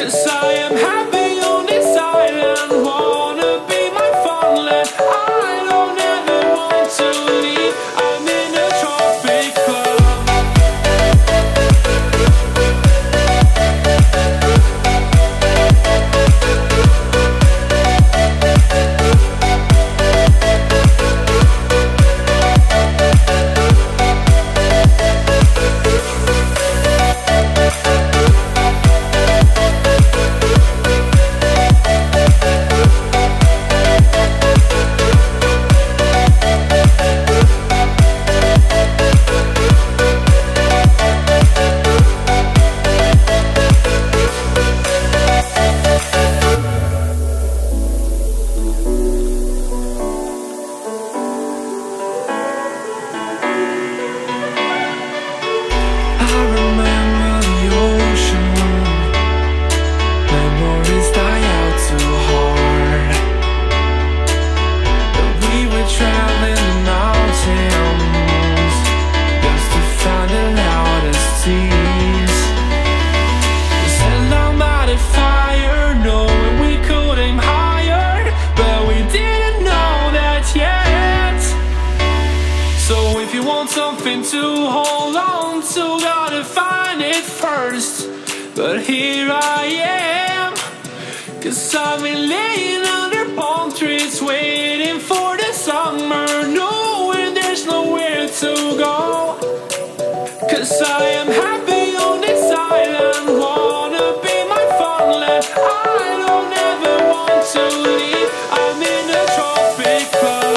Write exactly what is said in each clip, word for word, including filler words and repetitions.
'cause I am happy on this island. Wanna be my fun-land. I don't ever want to leave. I'm in a tropic club. Something to hold on to, gotta find it first. But here I am, 'cause I've been laying under palm trees, waiting for the summer, knowing there's nowhere to go. 'Cause I am happy on this island, wanna be my fun-land. I don't ever want to leave, I'm in a tropic club.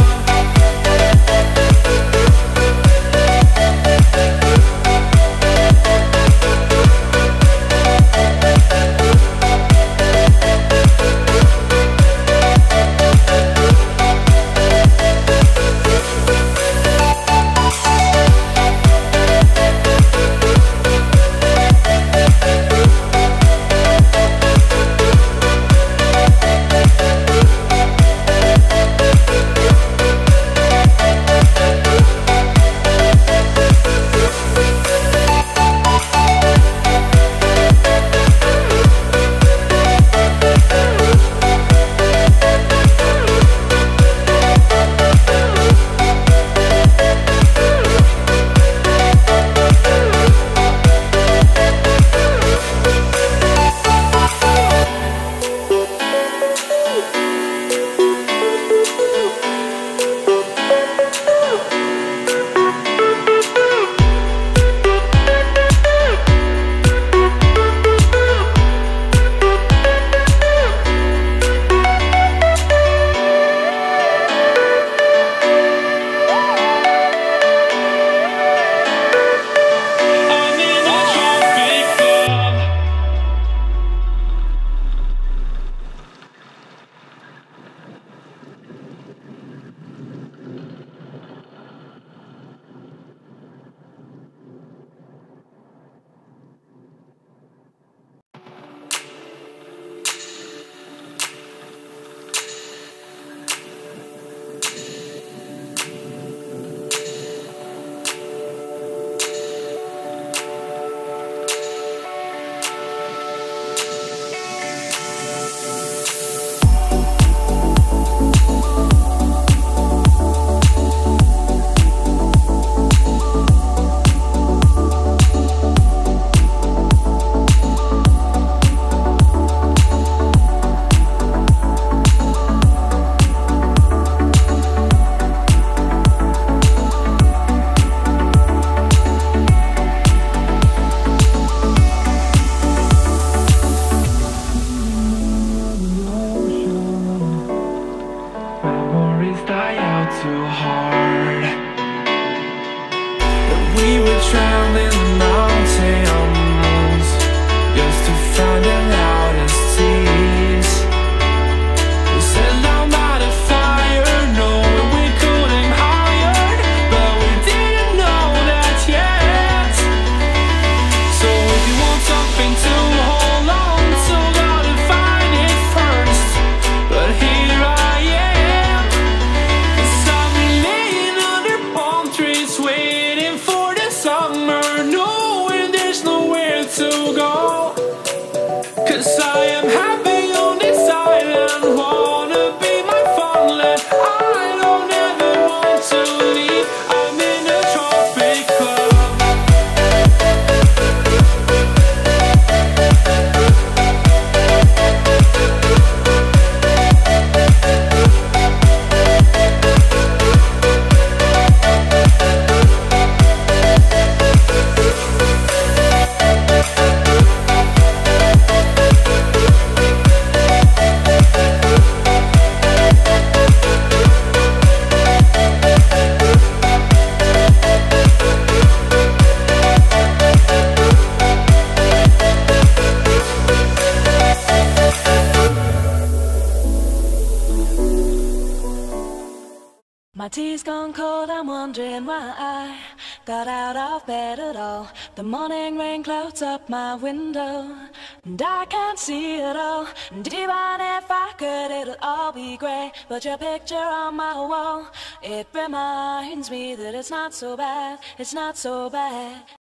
My tea's gone cold, I'm wondering why I got out of bed at all. The morning rain clouds up my window, and I can't see it all. And even if I could, it'll all be grey. But your picture on my wall, it reminds me that it's not so bad, it's not so bad.